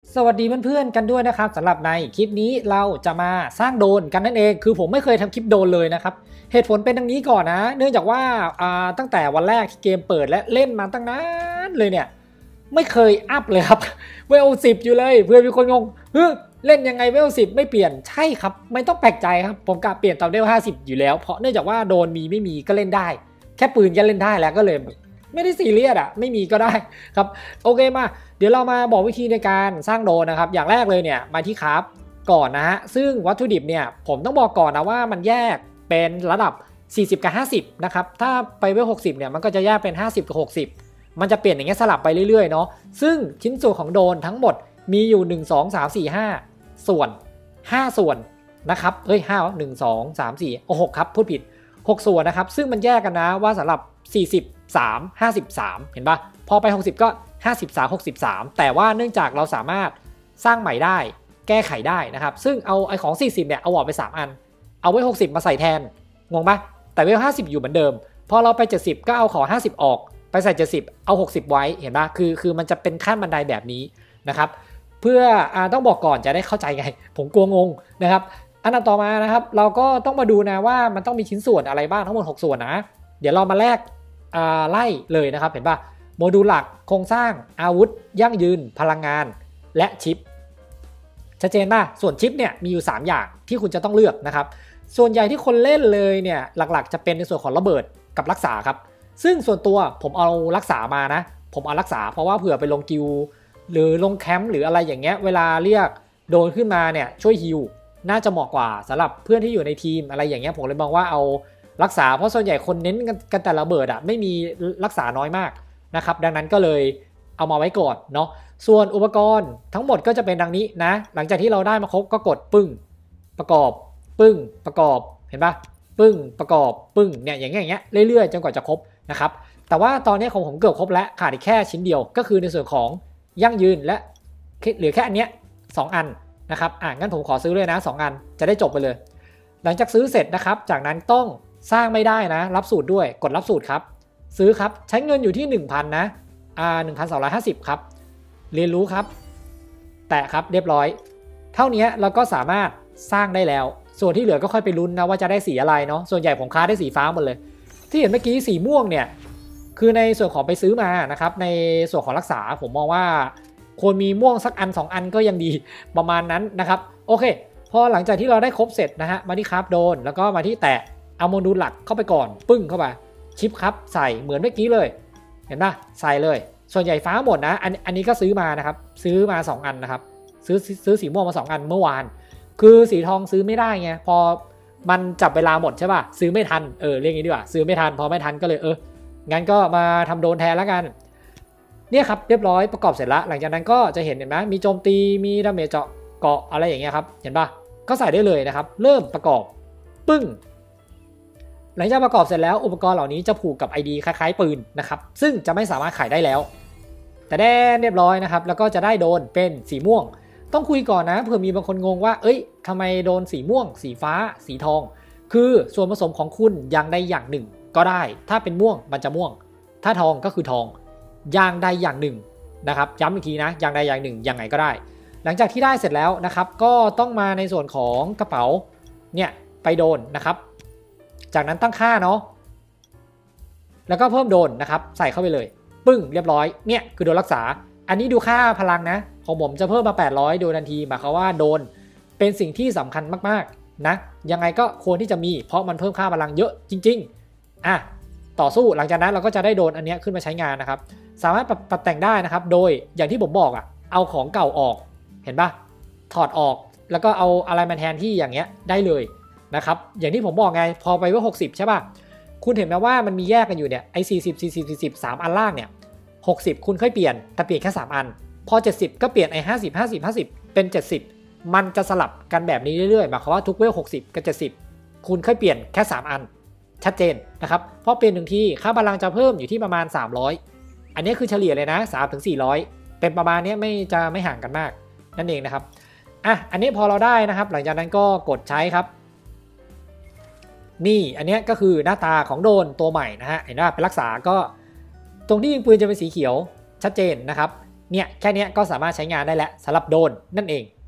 สวัสดีเพื่อนๆกันด้วยนะครับสำหรับในคลิปนี้เราจะมาสร้างโดรนกันนั่นเองคือผมไม่เคยทำคลิปโดรนเลยนะครับเหตุผลเป็นดังนี้ก่อนนะเนื่องจากว่าตั้งแต่วันแรกที่เกมเปิดและเล่นมาตั้งนานเลยเนี่ยไม่เคยอัพเลยครับเวล10อยู่เลยเพื่อนมีคนงงเล่นยังไงเวล10ไม่เปลี่ยนใช่ครับไม่ต้องแปลกใจครับผมกะเปลี่ยนตอนเวล50อยู่แล้วเพราะเนื่องจากว่าโดรนมีไม่มีก็เล่นได้แค่ปืนก็เล่นได้แล้วก็เลยไม่ได้ซีเรียสไม่มีก็ได้ครับโอเคมาเดี๋ยวเรามาบอกวิธีในการสร้างโดรนนะครับอย่างแรกเลยเนี่ยมาที่คราฟก่อนนะฮะซึ่งวัตถุดิบเนี่ยผมต้องบอกก่อนนะว่ามันแยกเป็นระดับ40กับ50นะครับถ้าไปเวล60เนี่ยมันก็จะแยกเป็น50กับ60มันจะเปลี่ยนอย่างเงี้ยสลับไปเรื่อยๆเนาะซึ่งชิ้นส่วนของโดรนทั้งหมดมีอยู่1 2 3 4 5ส่วน5ส่วนนะครับ5 1 2 3 4 6ครับพูดผิด6ส่วนนะครับซึ่งมันแยกกันนะว่าสำหรับ43 53เห็นปะพอไป60ก็53 63แต่ว่าเนื่องจากเราสามารถสร้างใหม่ได้แก้ไขได้นะครับซึ่งเอาไอของ40เนี่ยเอาออกไป3อันเอาไว้60มาใส่แทนงงปะแต่เวล50อยู่เหมือนเดิมพอเราไป70ก็เอาของ50ออกไปใส่70เอา60ไว้เห็นปะคือมันจะเป็นขั้นบันไดแบบนี้นะครับเพื่อต้องบอกก่อนจะได้เข้าใจไงผมกลัวงงนะครับอันต่อมานะครับเราก็ต้องมาดูนะว่ามันต้องมีชิ้นส่วนอะไรบ้างทั้งหมด6ส่วนนะเดี๋ยวเรามาแลกไล่เลยนะครับเห็นปะโมดูลหลักโครงสร้างอาวุธยั่งยืนพลังงานและชิปชัดเจนป่ะส่วนชิปเนี่ยมีอยู่3อย่างที่คุณจะต้องเลือกนะครับส่วนใหญ่ที่คนเล่นเลยเนี่ยหลักๆจะเป็นในส่วนของระเบิดกับรักษาครับซึ่งส่วนตัวผมเอารักษามานะผมเอารักษาเพราะว่าเผื่อไปลงกิลหรือลงแคมป์หรืออะไรอย่างเงี้ยเวลาเรียกโดนขึ้นมาเนี่ยช่วยฮิลน่าจะเหมาะกว่าสำหรับเพื่อนที่อยู่ในทีมอะไรอย่างเงี้ยผมเลยมองว่าเอารักษาเพราะส่วนใหญ่คนเน้นกันแต่ระเบิดไม่มีรักษาน้อยมากนะครับดังนั้นก็เลยเอามาไว้ก่อนเนาะส่วนอุปกรณ์ทั้งหมดก็จะเป็นดังนี้นะหลังจากที่เราได้มาครบก็กดปึ้งประกอบปึ้งประกอบเห็นปะปึ้งประกอบปึ้งเนี่ยอย่างเงี้ยเรื่อยๆจนกว่าจะครบนะครับแต่ว่าตอนนี้ของผมเกือบครบแล้วขาดอีกแค่ชิ้นเดียวก็คือในส่วนของยั่งยืนและเหลือแค่อันเนี้ย2อันนะครับงั้นผมขอซื้อเลยนะ2อันจะได้จบไปเลยหลังจากซื้อเสร็จนะครับจากนั้นต้องสร้างไม่ได้นะรับสูตรด้วยกดรับสูตรครับซื้อครับใช้เงินอยู่ที่ 1,000 นะ1,250 ครับเรียนรู้ครับแตะครับเรียบร้อยเท่านี้เราก็สามารถสร้างได้แล้วส่วนที่เหลือก็ค่อยไปลุ้นนะว่าจะได้สีอะไรเนาะส่วนใหญ่ผมค้าได้สีฟ้าหมดเลยที่เห็นเมื่อกี้สีม่วงเนี่ยคือในส่วนของไปซื้อมานะครับในส่วนของรักษาผมมองว่าควรมีม่วงสักอัน2อันก็ยังดีประมาณนั้นนะครับโอเคพอหลังจากที่เราได้ครบเสร็จนะฮะมาที่คราฟโดนแล้วก็มาที่แตะเอาโมดูลหลักเข้าไปก่อนปึ้งเข้าไปชิปครับใส่เหมือนเมื่อกี้เลยเห็นป่ะใส่เลยส่วนใหญ่ฟ้าหมดนะอันนี้ก็ซื้อมานะครับซื้อมา2อันนะครับซื้อสีม่วงมา2อันเมื่อวานคือสีทองซื้อไม่ได้ไงพอมันจับเวลาหมดใช่ป่ะซื้อไม่ทันเรียกงี้ดีกว่าซื้อไม่ทันพอไม่ทันก็เลยงั้นก็มาทำโดนแทนแล้วกันเนี่ยครับเรียบร้อยประกอบเสร็จแล้วหลังจากนั้นก็จะเห็นไหมมีโจมตีมีดาเมจเกาะอะไรอย่างเงี้ยครับเห็นป่ะก็ใส่ได้เลยนะครับเริ่มประกอบปึ้งหลังจากประกอบเสร็จแล้วอุปกรณ์เหล่านี้จะผูกกับ ID คล้ายๆปืนนะครับซึ่งจะไม่สามารถขายได้แล้วแต่ได้เรียบร้อยนะครับแล้วก็จะได้โดนเป็นสีม่วงต้องคุยก่อนนะเผื่อมีบางคนงงว่าทำไมโดนสีม่วงสีฟ้าสีทองคือส่วนผสมของคุณอย่างใดอย่างหนึ่งก็ได้ถ้าเป็นม่วงมันจะม่วงถ้าทองก็คือทองอย่างใดอย่างหนึ่งนะครับย้ำอีกทีนะอย่างใดอย่างหนึ่งยังไงก็ได้หลังจากที่ได้เสร็จแล้วนะครับก็ต้องมาในส่วนของกระเป๋าเนี่ยไปโดนนะครับจากนั้นตั้งค่าเนาะแล้วก็เพิ่มโดนนะครับใส่เข้าไปเลยปึ้งเรียบร้อยเนี่ยคือโดนรักษาอันนี้ดูค่าพลังนะของผมจะเพิ่มมา800โดนทันทีหมายความว่าโดนเป็นสิ่งที่สำคัญมากๆนะยังไงก็ควรที่จะมีเพราะมันเพิ่มค่าพลังเยอะจริงๆต่อสู้หลังจากนั้นเราก็จะได้โดนอันนี้ขึ้นมาใช้งานนะครับสามารถปรับแต่งได้นะครับโดยอย่างที่ผมบอกเอาของเก่าออกเห็นปะถอดออกแล้วก็เอาอะไรมาแทนที่อย่างเงี้ยได้เลยนะครับอย่างที่ผมบอกไงพอไปว่า60ใช่ป่ะคุณเห็นไหมว่ามันมีแยกกันอยู่เนี่ยไอ้40 3อันล่างเนี่ย60คุณค่อยเปลี่ยนแต่เปลี่ยนแค่3อันพอ70ก็เปลี่ยนไอ้50เป็น70มันจะสลับกันแบบนี้เรื่อยๆหมายความว่าทุกเวล60กับ70คุณค่อยเปลี่ยนแค่3อันชัดเจนนะครับเพราะเปลี่ยน1ทีค่าพลังจะเพิ่มอยู่ที่ประมาณ300อันนี้คือเฉลี่ยเลยนะ300-400เป็นประมาณนี้ไม่ห่างกันมากนั่นเองนะครับอันนี้พอเราได้นะครับหลังจากนั้นก็กดใช้ครับนี่อันนี้ก็คือหน้าตาของโดรนตัวใหม่นะฮะเห็นว่าเป็นรักษาก็ตรงที่ยิงปืนจะเป็นสีเขียวชัดเจนนะครับเนี่ยแค่นี้ก็สามารถใช้งานได้แล้วสำหรับโดรนนั่นเอง